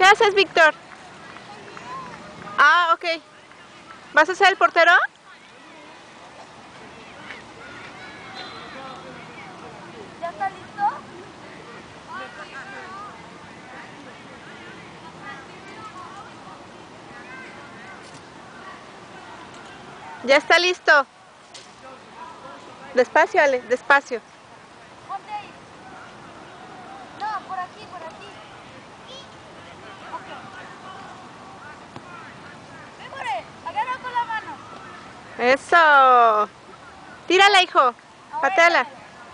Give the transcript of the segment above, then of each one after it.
¿Qué haces, Víctor? Ah, ok. ¿Vas a ser el portero? ¿Ya está listo? Ya está listo. Despacio, Ale, despacio. Ponte ahí. No, por aquí, por aquí. Ok. Ven por ahí, agarra con la mano. Eso. Tírala, hijo. Pateala.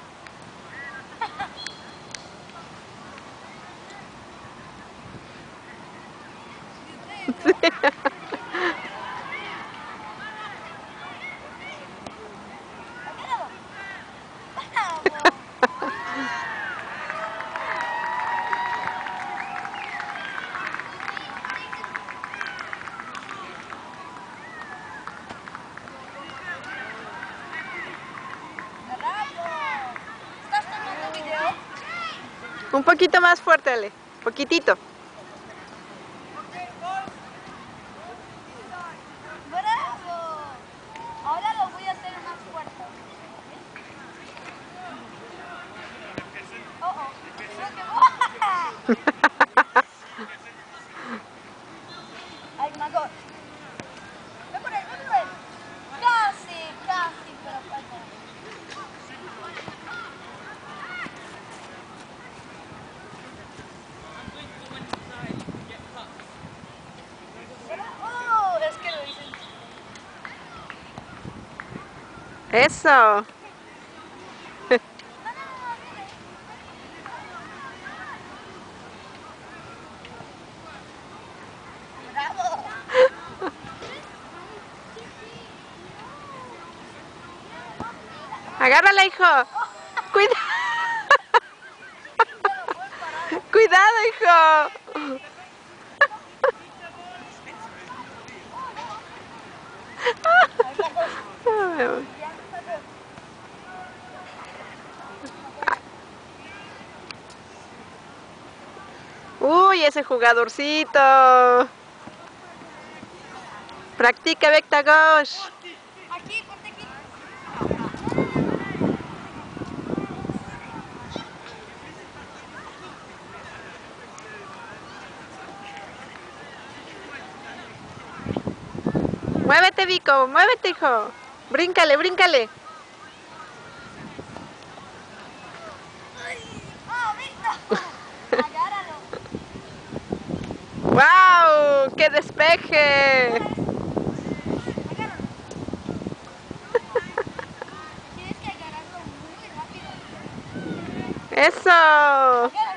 ¿Estás tomando video? Un poquito más fuerte, Ale. Poquitito. ¡Bravo! Ahora lo voy a hacer más fuerte. Creo que... Ay, Mago. Ven por ahí, ven por ahí. Casi, pero falta. Es que lo hice. Eso. ¡Bravo! Agárrala, hijo. Cuidado. Cuidado, hijo. Uy, ese jugadorcito. Practica, Bektagosh. Aquí, ponte aquí. Muévete, Vico, muévete, hijo. Bríncale, bríncale. ¡Oh, Víctor! Agárralo. ¡Wow! ¡Qué despeje! Agárralo. Tienes que agarrarlo muy rápido. ¡Eso!